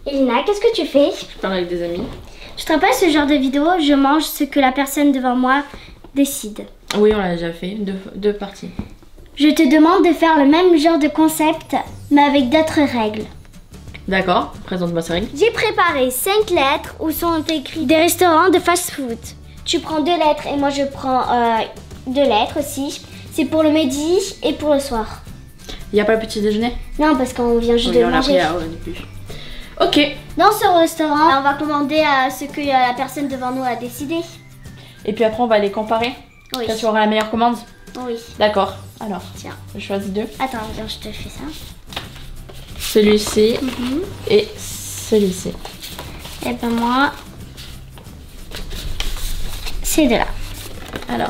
Elina, qu'est-ce que tu fais? Je parle avec des amis. Je te rappelle ce genre de vidéo, je mange ce que la personne devant moi décide. Oui, on l'a déjà fait, deux parties. Je te demande de faire le même genre de concept, mais avec d'autres règles. D'accord, présente-moi ces règles. J'ai préparé 5 lettres où sont écrits des restaurants de fast-food. Tu prends 2 lettres et moi je prends 2 lettres aussi. C'est pour le midi et pour le soir. Il n'y a pas le petit déjeuner? Non, parce qu'on vient juste de manger. Ok. Dans ce restaurant, on va commander ce que la personne devant nous a décidé. Et puis après, on va les comparer. Oui. Quand tu auras la meilleure commande? Oui. D'accord. Alors, tiens. Je choisis 2. Attends, je te fais ça. Celui-ci et celui-ci. Et ben moi, c'est de là. Alors,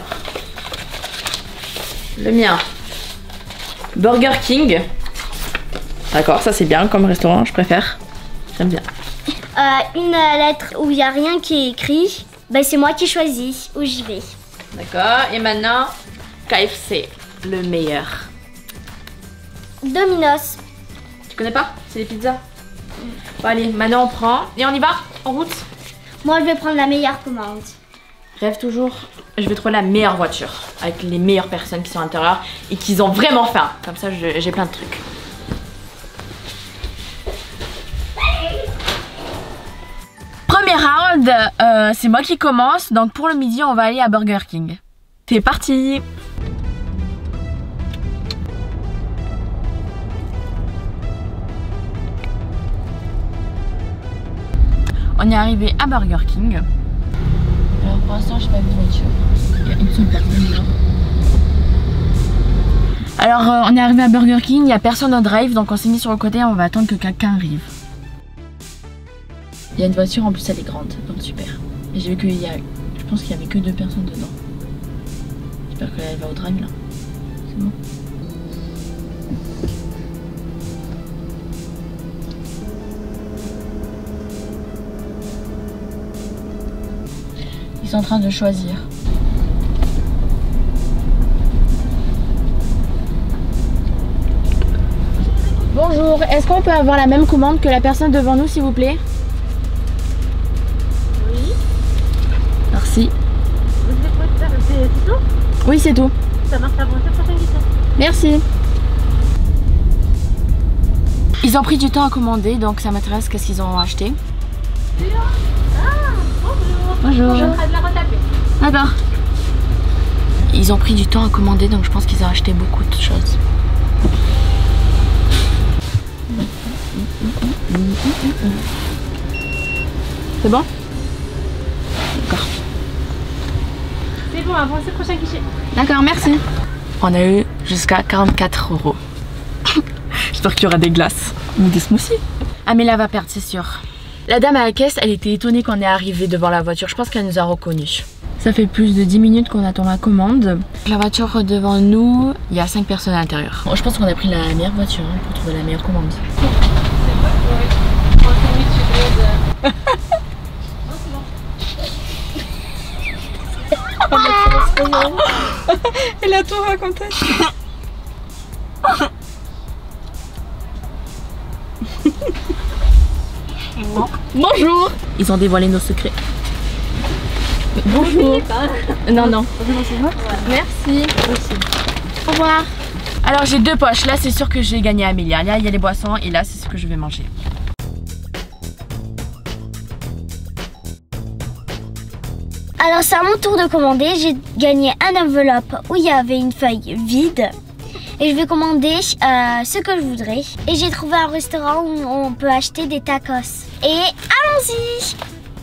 le mien. Burger King. D'accord, ça c'est bien comme restaurant, je préfère. J'aime bien. Une lettre où il n'y a rien qui est écrit, ben c'est moi qui choisis où j'y vais. D'accord, et maintenant, KFC, le meilleur. Domino's. Tu connais pas? C'est des pizzas. Bon allez, maintenant on prend et on y va, en route. Moi je vais prendre la meilleure commande. Rêve toujours. Je vais trouver la meilleure voiture avec les meilleures personnes qui sont à l'intérieur et qui ont vraiment faim. Comme ça, j'ai plein de trucs. Premier round, c'est moi qui commence. Donc pour le midi, on va aller à Burger King. C'est parti! On est arrivé à Burger King. Alors pour l'instant, j'ai pas vu de voiture. Il y a une seule personne là. Alors on est arrivé à Burger King, il n'y a personne au drive, donc on s'est mis sur le côté et on va attendre que quelqu'un arrive. Il y a une voiture, en plus elle est grande, donc super. Et j'ai vu qu'il y a, je pense qu'il y avait que 2 personnes dedans. J'espère qu'elle va au drive là. C'est bon. Ils sont en train de choisir. Bonjour, est-ce qu'on peut avoir la même commande que la personne devant nous s'il vous plaît? Oui. Merci. Vous voulez faire c'est tout? Oui, c'est tout. Ça marche à 5 minutes. Merci. Ils ont pris du temps à commander, donc ça m'intéresse qu'est-ce qu'ils ont acheté. Bonjour. Je suis en train de la retaper. D'accord. Ils ont pris du temps à commander, donc je pense qu'ils ont acheté beaucoup de choses. C'est bon? D'accord. C'est bon, avancez le prochain guichet. D'accord, merci. On a eu jusqu'à 44 €. J'espère qu'il y aura des glaces ou des smoothies. Amélia va perdre, c'est sûr. La dame à la caisse, elle était étonnée qu'on est arrivé devant la voiture. Je pense qu'elle nous a reconnus. Ça fait plus de 10 minutes qu'on attend la commande. La voiture devant nous, il y a 5 personnes à l'intérieur. Bon, je pense qu'on a pris la meilleure voiture pour trouver la meilleure commande. Elle a tout raconté. Bonjour. Ils ont dévoilé nos secrets. Bonjour. Non, non. Merci. Au revoir. Alors j'ai 2 poches. Là c'est sûr que j'ai gagné Amélia. Là il y a les boissons et là c'est ce que je vais manger. Alors c'est à mon tour de commander. J'ai gagné un enveloppe où il y avait une feuille vide. Et je vais commander ce que je voudrais. Et j'ai trouvé un restaurant où on peut acheter des tacos. Et allons-y!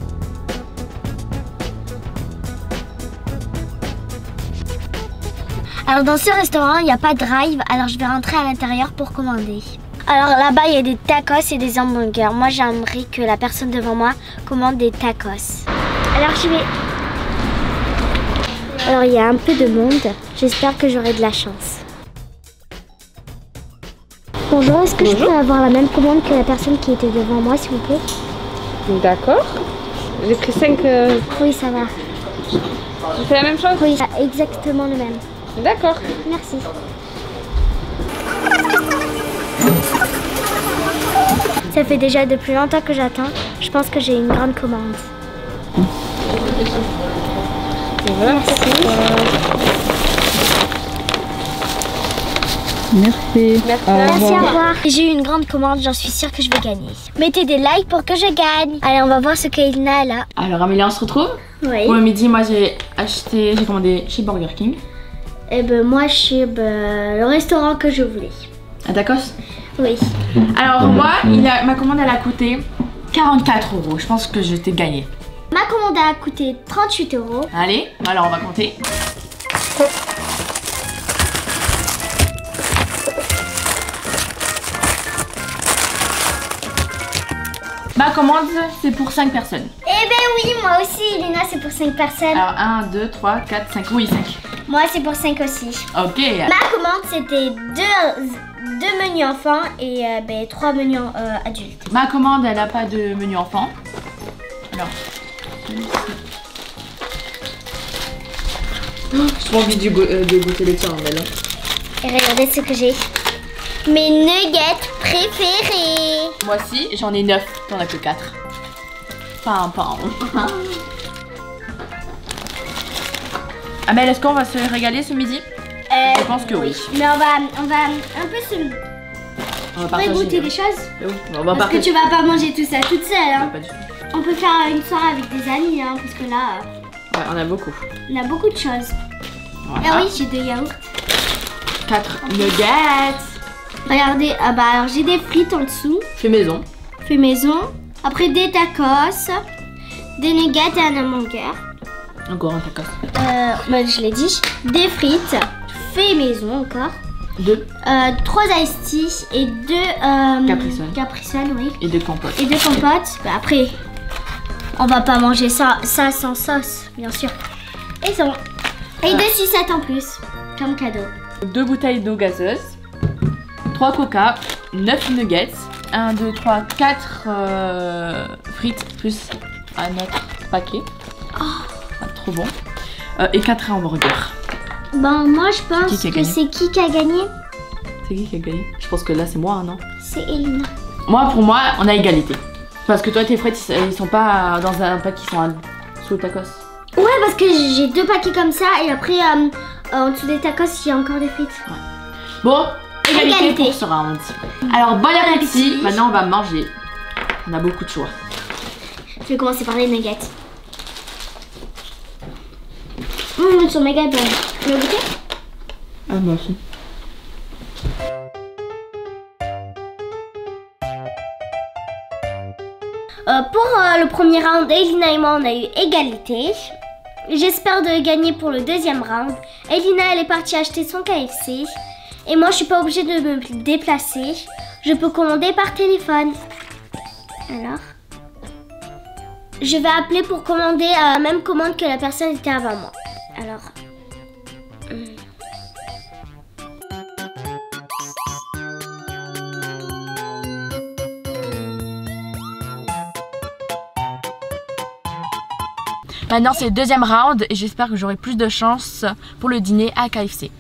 Alors dans ce restaurant, il n'y a pas de drive. Alors je vais rentrer à l'intérieur pour commander. Alors là-bas, il y a des tacos et des hamburgers. Moi, j'aimerais que la personne devant moi commande des tacos. Alors j'y vais. Alors il y a un peu de monde. J'espère que j'aurai de la chance. Bonjour, est-ce que je peux avoir la même commande que la personne qui était devant moi, s'il vous plaît? D'accord. J'ai pris 5. Oui, ça va. Tu fais la même chose? Oui, exactement le même. D'accord. Ça fait déjà depuis longtemps que j'attends. Je pense que j'ai une grande commande. Merci. Merci. Merci, au revoir. J'ai eu une grande commande, j'en suis sûre que je vais gagner. Mettez des likes pour que je gagne. Allez, on va voir ce qu'Elina a là. Alors Amélia, on se retrouve? Oui. Pour le midi, moi j'ai commandé chez Burger King. Et ben moi, chez le restaurant que je voulais. À Tacos? Oui. Alors moi, ma commande elle a coûté 44 €. Je pense que je t'ai gagné. Ma commande a coûté 38 €. Allez, alors on va compter. Ma commande, c'est pour 5 personnes. Eh ben oui, moi aussi, Elina, c'est pour 5 personnes. Alors 1, 2, 3, 4, 5. Oui, 5. Moi, c'est pour 5 aussi. Ok. Ma commande, c'était 2 menus enfants et 3 menus adultes. Ma commande, elle n'a pas de menu enfant. Alors. J'ai trop envie de goûter les tiens, Belle. Et regardez ce que j'ai. Mes nuggets préférés. Moi aussi, j'en ai 9. T'en as que 4. Pam, pam. Amel, est-ce qu'on va se régaler ce midi? Je pense que oui. Mais on va un peu se... On va partager. goûter des choses. Oui, on va parce que tu vas pas manger tout ça toute seule. Hein. Pas du tout. On peut faire une soirée avec des amis, hein, parce que là... Ouais, on a beaucoup. On a beaucoup de choses. Voilà. Ah oui, j'ai 2 yaourts. 4 nuggets. Regardez, alors j'ai des frites en dessous. Fait maison. Fait maison. Après des tacos, des nuggets et un hamburger. Encore un tacos. Je l'ai dit. Des frites, fait maison encore. 2. 3 iced tea et 2 Capri-Sun, oui. Et 2 compotes. Et 2 compotes. Bah, après, on va pas manger ça sans sauce, bien sûr. Et ça. Et 2 sucettes en plus, comme cadeau. 2 bouteilles d'eau gazeuse. 3 coca, 9 nuggets, 1, 2, 3, 4 frites plus un autre paquet. Trop bon. Et 4 hamburgers. Ben moi je pense que c'est qui qui a gagné. C'est qui a gagné? Je pense que là c'est moi, non? C'est Elina. Pour moi, on a égalité. Parce que toi tes frites ils sont pas dans un paquet, ils sont sous le tacos. Ouais, parce que j'ai 2 paquets comme ça et après en dessous des tacos il y a encore des frites. Ouais. Bon. Égalité pour ce round. Alors bon appétit. Maintenant on va manger. On a beaucoup de choix. Je vais commencer par les nuggets. Ils sont méga bons. Tu veux goûter? Ah moi aussi. Pour le premier round, Elina et moi on a eu égalité. J'espère de gagner pour le deuxième round. Elina elle est partie acheter son KFC. Et moi, je suis pas obligée de me déplacer. Je peux commander par téléphone. Alors, je vais appeler pour commander la même commande que la personne était avant moi. Alors. Maintenant, c'est le deuxième round et j'espère que j'aurai plus de chance pour le dîner à KFC.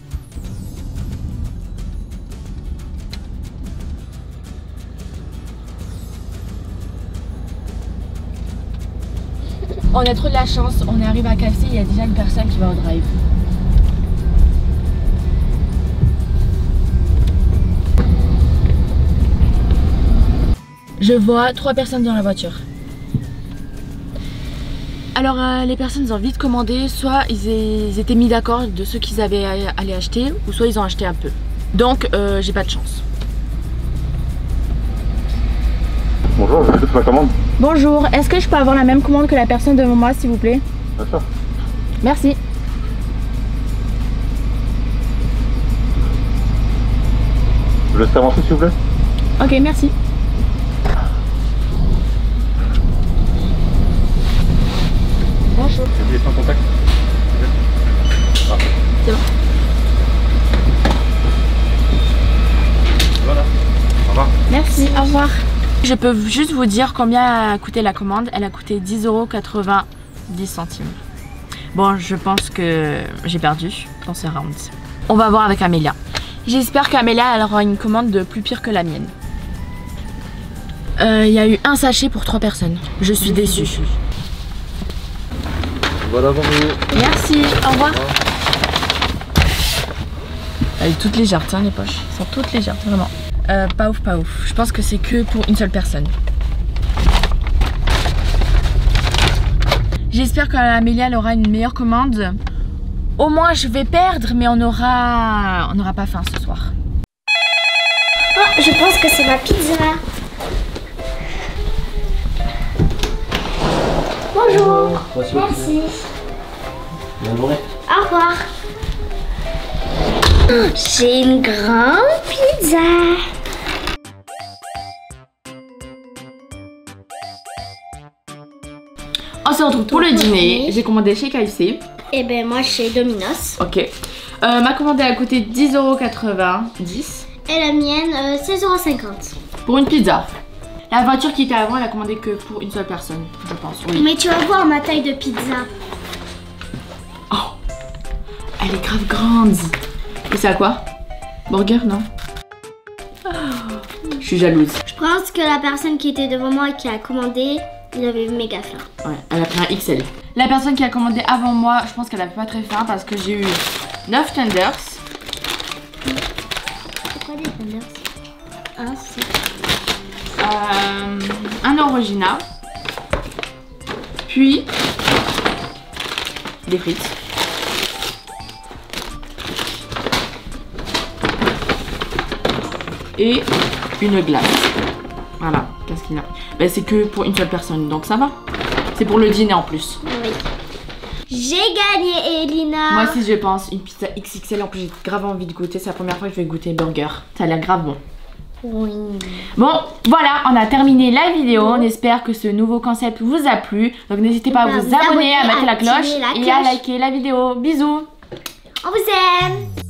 On a trop de la chance, on est arrivé à KFC, il y a déjà une personne qui va au drive. Je vois 3 personnes dans la voiture. Alors les personnes ont vite commandé, soit ils étaient mis d'accord de ce qu'ils avaient à aller acheter, ou soit ils ont acheté un peu. Donc j'ai pas de chance. Bonjour, je fais ma commande. Bonjour, est-ce que je peux avoir la même commande que la personne devant moi s'il vous plaît? Bien sûr. Merci. Je vous laisse avancer s'il vous plaît. Ok, merci. Bonjour. Vous êtes en contact. C'est bon. Voilà. Au revoir. Merci, au revoir. Je peux juste vous dire combien a coûté la commande. Elle a coûté 10,90 €. Bon, je pense que j'ai perdu dans ce round. On va voir avec Amélia. J'espère qu'Amélia elle aura une commande de plus pire que la mienne. Il y a eu un sachet pour 3 personnes. Je suis déçue. Voilà, bonjour. Merci, au revoir. Elle est toute légère, tiens les poches. Elles sont toutes légères, vraiment. Pas ouf, pas ouf. Je pense que c'est que pour une seule personne. J'espère qu'Amélia elle aura une meilleure commande. Au moins je vais perdre, mais on n'aura pas faim ce soir. Oh, je pense que c'est ma pizza. Bonjour. Merci. Bonne journée. Au revoir. J'ai une grande pizza. On se retrouve pour le dîner. J'ai commandé chez KFC. Et ben moi chez Domino's. Ok. Ma commande a coûté 10,90 €. Et la mienne 16,50 € Pour une pizza. La voiture qui était avant, elle a commandé que pour une seule personne, je pense. Oui. Mais tu vas voir ma taille de pizza. Oh, elle est grave grande. Et c'est à quoi? Burger, non? Oh, je suis jalouse. Je pense que la personne qui était devant moi et qui a commandé, il avait méga faim. Ouais, elle a pris un XL. La personne qui a commandé avant moi, je pense qu'elle avait pas très faim parce que j'ai eu 9 tenders. C'est quoi des tenders? Ah, c'est... Un Orangina, puis des frites, et une glace. Voilà, qu'est-ce qu'il y a? Ben, c'est que pour une seule personne, donc ça va. C'est pour le dîner en plus. Oui. J'ai gagné, Elina. Moi aussi je pense, une pizza XXL, en plus j'ai grave envie de goûter. C'est la première fois que je vais goûter burger. Ça a l'air grave bon. Oui. Bon, voilà, on a terminé la vidéo. On espère que ce nouveau concept vous a plu. Donc n'hésitez pas à vous abonner, à mettre la cloche et à liker la vidéo. Bisous. On vous aime.